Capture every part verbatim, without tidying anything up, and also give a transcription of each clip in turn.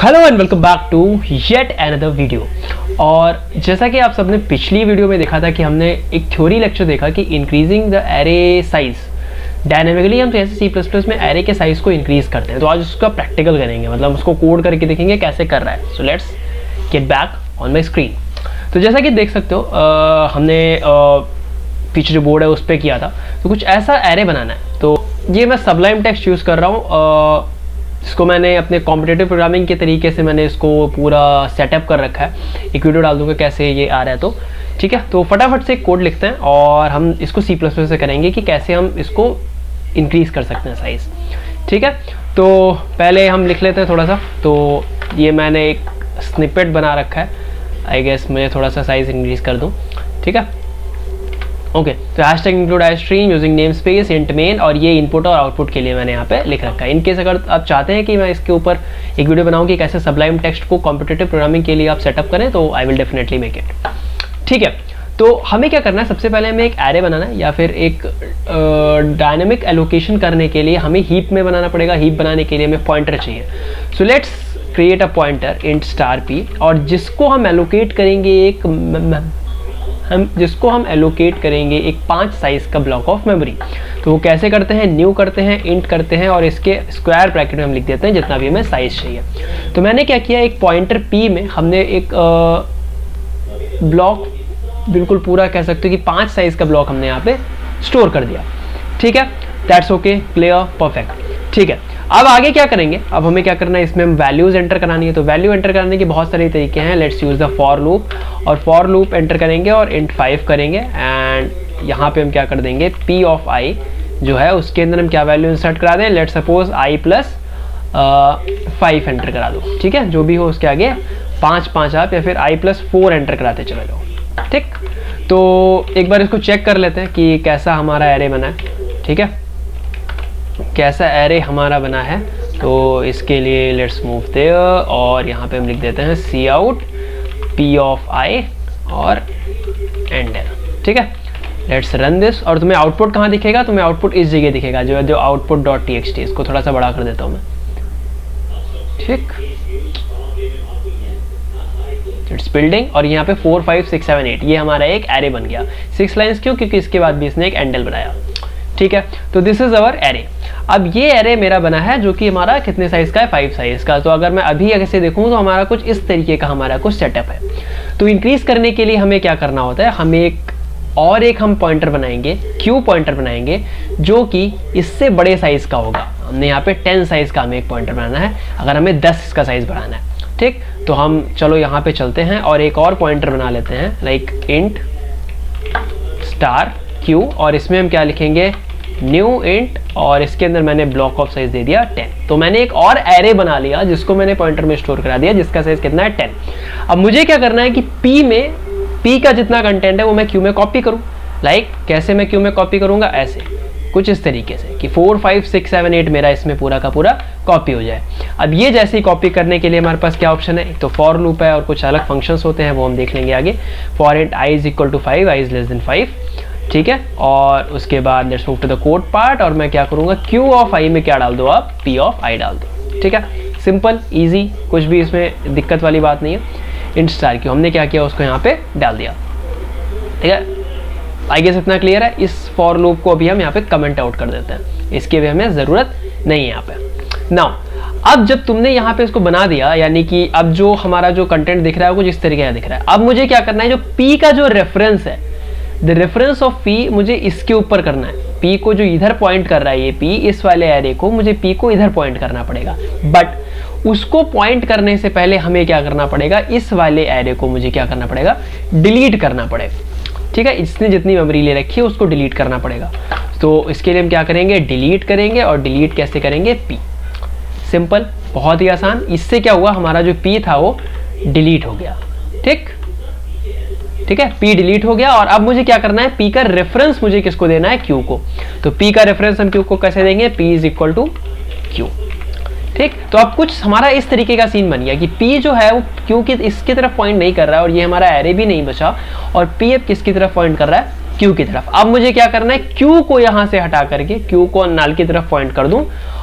Hello and welcome back to yet another video. और जैसा कि आप सबने पिछली वीडियो में देखा था कि हमने एक थ्योरी लेक्चर देखा कि increasing the array size dynamically हम जैसे सी प्लस प्लस में एरे के साइज को इंक्रीज करते हैं। तो आज उसका प्रैक्टिकल करेंगे, मतलब उसको कोड करके देखेंगे कैसे कर रहा है। So let's get back on my screen. तो जैसा कि देख सकते हो आ, हमने आ, पीछे जो बोर्ड है उस पर किया था। तो कुछ ऐसा एरे बनाना है। तो ये मैं सबलाइम टेक्स्ट यूज़ कर रहा हूँ, इसको मैंने अपने कॉम्पिटिटिव प्रोग्रामिंग के तरीके से मैंने इसको पूरा सेटअप कर रखा है। एक वीडियो डाल दूंगा कैसे ये आ रहा है। तो ठीक है, तो फटाफट से एक कोड लिखते हैं और हम इसको सी प्लस प्लस से करेंगे कि कैसे हम इसको इंक्रीज कर सकते हैं साइज़। ठीक है, तो पहले हम लिख लेते हैं थोड़ा सा। तो ये मैंने एक स्निपेट बना रखा है, आई गेस मैं थोड़ा सा साइज़ इंक्रीज कर दूँ। ठीक है, ओके okay, तो hashtag include iostream using namespace int main, और ये इनपुट और आउटपुट के लिए मैंने यहाँ पे लिख रखा है। इनकेस अगर आप चाहते हैं कि मैं इसके ऊपर एक वीडियो बनाऊँ कि कैसे सबलाइम टेक्स्ट को कॉम्पिटिटिव प्रोग्रामिंग के लिए आप सेटअप करें, तो I will definitely make it. ठीक है, तो हमें क्या करना है, सबसे पहले हमें एक एरे बनाना है या फिर एक डायनेमिक एलोकेशन करने के लिए हमें हीप में बनाना पड़ेगा। हीप बनाने के लिए हमें पॉइंटर चाहिए। So let's create a pointer int star P, और जिसको हम एलोकेट करेंगे एक हम जिसको हम एलोकेट करेंगे एक पाँच साइज़ का ब्लॉक ऑफ मेमोरी। तो वो कैसे करते हैं, न्यू करते हैं, इंट करते हैं, और इसके स्क्वायर ब्रैकेट में हम लिख देते हैं जितना भी हमें साइज़ चाहिए। तो मैंने क्या किया, एक पॉइंटर पी में हमने एक ब्लॉक बिल्कुल पूरा कह सकते हो कि पाँच साइज़ का ब्लॉक हमने यहाँ पे स्टोर कर दिया। ठीक है, दैट्स ओके, क्लियर, परफेक्ट। ठीक है, अब आगे क्या करेंगे, अब हमें क्या करना है, इसमें हम वैल्यूज़ एंटर करानी है। तो वैल्यू एंटर करने के बहुत सारे तरीके हैं। Let's use the for loop, और फॉर लूप एंटर करेंगे और इंट फाइव करेंगे, एंड यहाँ पे हम क्या कर देंगे, पी ऑफ आई जो है उसके अंदर हम क्या वैल्यू इंसर्ट करा दें। Let's suppose I plus five enter करा दो। ठीक है, जो भी हो उसके आगे पाँच पाँच आप, या फिर आई प्लस फोर एंटर कराते चले जाओ। ठीक, तो एक बार इसको चेक कर लेते हैं कि कैसा हमारा एरे बना है। ठीक है, कैसा एरे हमारा बना है। तो इसके लिए लेट्स मूव देयर, और यहाँ पे हम लिख देते हैं cout P of I और एंटर। ठीक है, लेट्स रन दिस। और तुम्हें आउटपुट कहाँ दिखेगा, तुम्हें आउटपुट इस जगह दिखेगा जो है जो output dot T X T. इसको थोड़ा सा बड़ा कर देता हूँ मैं। ठीक, इट्स बिल्डिंग, और यहाँ पे four five six seven eight ये हमारा एक एरे बन गया। सिक्स लाइन्स क्यों, क्योंकि इसके बाद भी इसने एक एंडल बनाया। ठीक है, तो दिस इज अवर एरे। अब ये एरे मेरा बना है जो कि हमारा कितने साइज का है, फाइव साइज का। तो अगर मैं अभी ऐसे देखूँ तो हमारा कुछ इस तरीके का हमारा कुछ सेटअप है। तो इंक्रीज करने के लिए हमें क्या करना होता है, हमें एक और एक हम पॉइंटर बनाएंगे, क्यू पॉइंटर बनाएंगे जो कि इससे बड़े साइज का होगा। हमने यहाँ पे टेन साइज का हमें एक पॉइंटर बनाना है अगर हमें दस का साइज बढ़ाना है। ठीक, तो हम चलो यहाँ पे चलते हैं और एक और पॉइंटर बना लेते हैं, लाइक इंट स्टार क्यू, और इसमें हम क्या लिखेंगे, न्यू इंट, और इसके अंदर मैंने ब्लॉक ऑफ साइज दे दिया टेन। तो मैंने एक और एरे बना लिया जिसको मैंने पॉइंटर में स्टोर करा दिया, जिसका साइज कितना है, टेन। अब मुझे क्या करना है कि P में P का जितना कंटेंट है वो मैं Q में कॉपी करूं। लाइक कैसे मैं Q में कॉपी करूंगा, ऐसे कुछ इस तरीके से कि four five six seven eight मेरा इसमें पूरा का पूरा कॉपी हो जाए। अब ये जैसे ही कॉपी करने के लिए हमारे पास क्या ऑप्शन है, एक तो फॉर लूप है और कुछ अलग फंक्शंस होते हैं, वो हम देख लेंगे आगे। For int I is equal to five, I is less than five. ठीक है, और उसके बाद let's move to the code part, और मैं क्या करूंगा, Q ऑफ आई में क्या डाल दो आप, P ऑफ आई डाल दो। ठीक है, सिंपल इजी, कुछ भी इसमें दिक्कत वाली बात नहीं है। इंट स्टार Q हमने क्या किया, उसको यहाँ पे डाल दिया। ठीक है, आई गेस इतना क्लियर है। इस फॉर लूप को अभी हम यहाँ पे कमेंट आउट कर देते हैं, इसकी भी हमें ज़रूरत नहीं है यहाँ पे। नाउ अब जब तुमने यहाँ पे इसको बना दिया, यानी कि अब जो हमारा जो कंटेंट दिख रहा है वो जिस तरीके का दिख रहा है, अब मुझे क्या करना है, जो P का जो रेफरेंस है, द रेफरेंस ऑफ P मुझे इसके ऊपर करना है। P को जो इधर पॉइंट कर रहा है ये P, इस वाले एरे को मुझे P को इधर पॉइंट करना पड़ेगा। बट उसको पॉइंट करने से पहले हमें क्या करना पड़ेगा, इस वाले एरे को मुझे क्या करना पड़ेगा, डिलीट करना पड़ेगा। ठीक है, इसने जितनी मेमोरी ले रखी है उसको डिलीट करना पड़ेगा। तो इसके लिए हम क्या करेंगे, डिलीट करेंगे, और डिलीट कैसे करेंगे, P। सिंपल, बहुत ही आसान। इससे क्या हुआ, हमारा जो P था वो डिलीट हो गया। ठीक ठीक है, P डिलीट हो गया। और अब मुझे क्या करना है, P का रेफरेंस मुझे किसको देना है, Q को। तो P का रेफरेंस हम Q को कैसे देंगे, P is equal to Q। ठीक, तो अब कुछ हमारा इस तरीके का सीन बन गया कि P जो है वो Q की इसकी तरफ पॉइंट नहीं कर रहा है, और ये हमारा एरे भी नहीं बचा, और P अब किसकी तरफ पॉइंट कर रहा है, Q की तरफ। अब मुझे क्या करना है, Q को यहाँ से हटा करके Q को नल की तरफ पॉइंट कर दूं,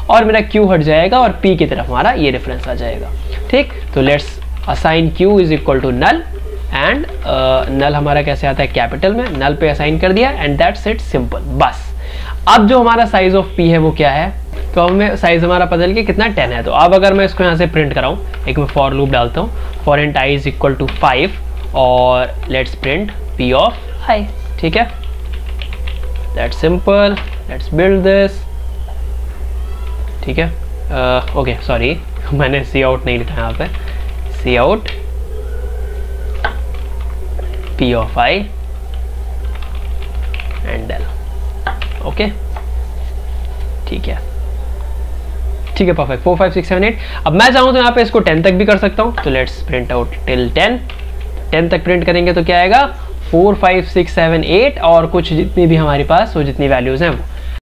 और मेरा क्यू हट जाएगा और पी की तरफ हमारा ये रेफरेंस आ जाएगा। ठीक, तो let's assign Q is equal to null and null हमारा कैसे आता है कैपिटल में, नल पे असाइन कर दिया एंड दैट्स इट, सिंपल। बस अब जो हमारा साइज ऑफ पी है वो क्या है, तो अब मैं साइज हमारा बदल के कितना टेन है। तो अब अगर मैं इसको यहाँ से प्रिंट कराऊँ, एक मैं फॉर लूप डालता हूँ, for int I is equal to five और let's print P of I. ठीक है, that's simple, let's build this. ठीक है, ओके सॉरी मैंने सी आउट नहीं लिखा यहाँ पे, cout P of I endl. Okay ठीक है, ठीक है, perfect. Four five six seven eight. अब मैं चाहूँ तो यहाँ पे इसको टेन तक भी कर सकता हूँ, तो let's print out till ten. Ten तक प्रिंट करेंगे तो क्या आएगा, four five six seven eight और कुछ जितनी भी हमारे पास वो जितनी वैल्यूज हैं वो।